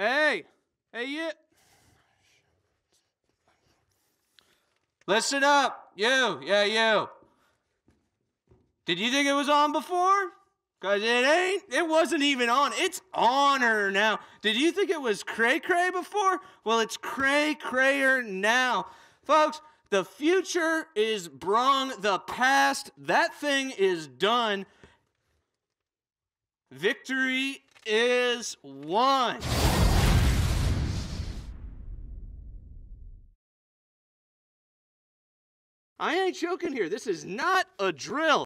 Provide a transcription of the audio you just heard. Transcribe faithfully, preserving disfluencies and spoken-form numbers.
Hey, hey, you. Listen up, you, yeah, you. Did you think it was on before? Because it ain't, it wasn't even on. It's on-er now. Did you think it was cray-cray before? Well, it's cray-crayer now. Folks, the future is brung, the past, that thing is done. Victory is won. I ain't joking here. This is not a drill.